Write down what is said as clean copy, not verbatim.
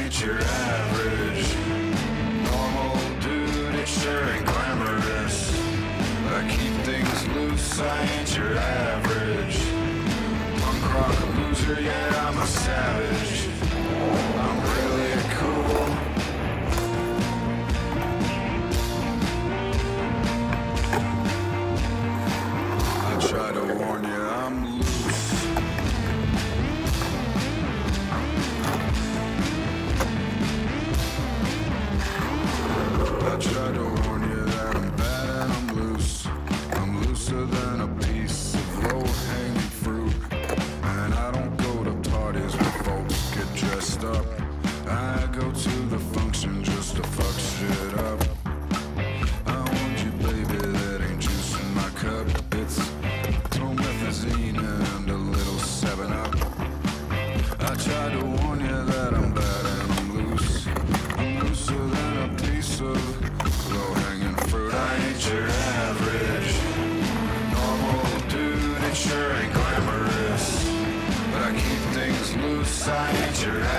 ain't your average normal dude, it sure ain't glamorous. I keep things loose, I ain't your average punk rock loser, yeah, I'm a savage. I'm really cool. I try to warn you, I'm loose. I try to warn you that I'm bad and I'm loose. I'm looser than a piece of low-hanging fruit. And I don't go to parties where folks get dressed up. I go to the function just to fuck shit up. I want you, baby, that ain't juice in my cup. It's promethazine and a little 7-Up. I try to warn you that I'm bad and I'm loose. I'm looser than a piece of low-hanging fruit. I ain't your average normal dude, it sure ain't glamorous. But I keep things loose, I ain't your average